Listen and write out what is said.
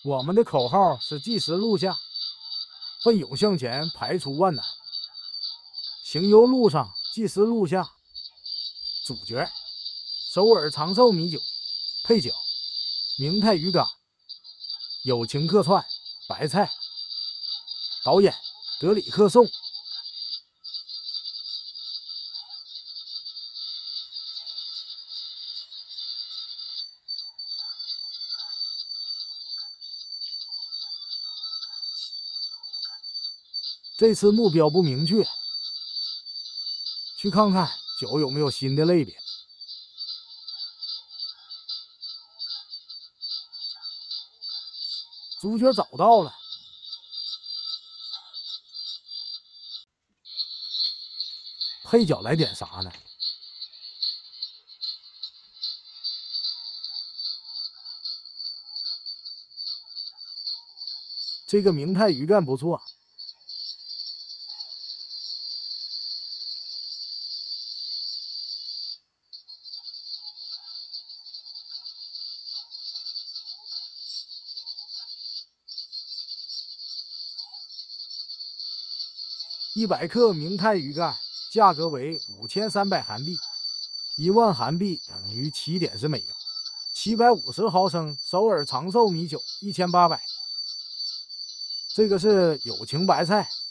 我们的口号是计时录下，奋勇向前，排除万难。行游路上计时录下。主角：首尔长寿米酒。配角：明太鱼干。友情客串：白菜。导演：德里克颂。这次目标不明确，去看看酒有没有新的类别。主角找到了，配角来点啥呢？这个明太鱼干不错。100克明太鱼干，价格为5300韩币，1万韩币等于7.10美元。750毫升首尔长寿米酒1800。这个是友情白菜，